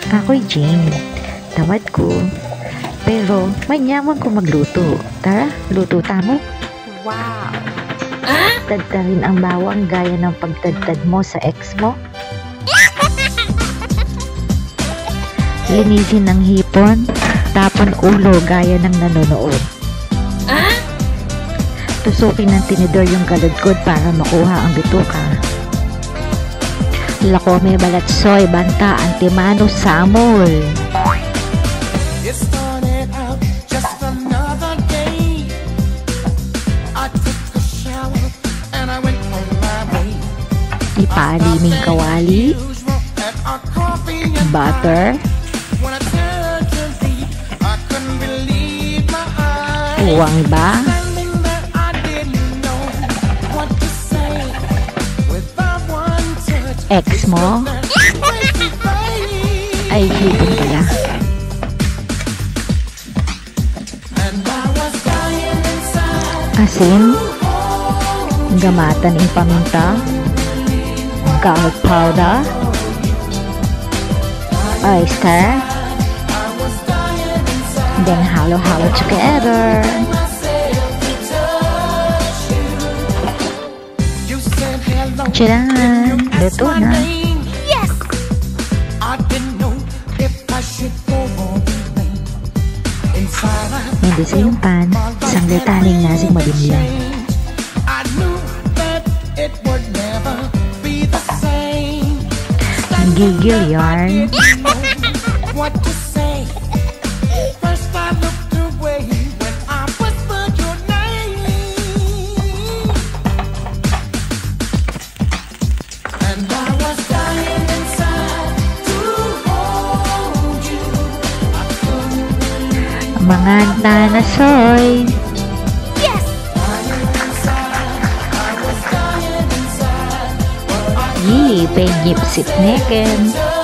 Ako'y Jane. Tamad ko. Pero manyaman ko magluto. Tara, luto tamo. Wow! Tadtarin ang bawang gaya ng pagtadtad mo sa ex mo. Linisin ng hipon, tapon ulo gaya ng nanonood. Tusukin ng tinidor yung kaludkod para makuha ang bituka. Lakome balatsoy, banta, antimano, samol. It started out just another day. I took a shower and I went on my way. Ipaliming kawali, At our coffee and butter, when I turned to leave, I couldn't believe my eyes. uwang ba, Something that I didn't know what to say without one touch. ex mo, ay hipon pala. And I was dying inside. Asin, gamatan ng paminta, garlic powder, oyster, then halo-halo together. You said hello. Tcharan! Luto na. Yes! I didn't know if I should go or remain. Inside I Hindi sa yung pan, isang letaning nasing madimlang. I knew that it would never be the same. Gigil yarn. Didn't know what to say. First I looked away when I whispered your name. And I was dying inside to hold you. I couldn't believe Mga tanasoy. Yes! Dying inside, I was dying inside. But I Yee, penyip sitneken. touched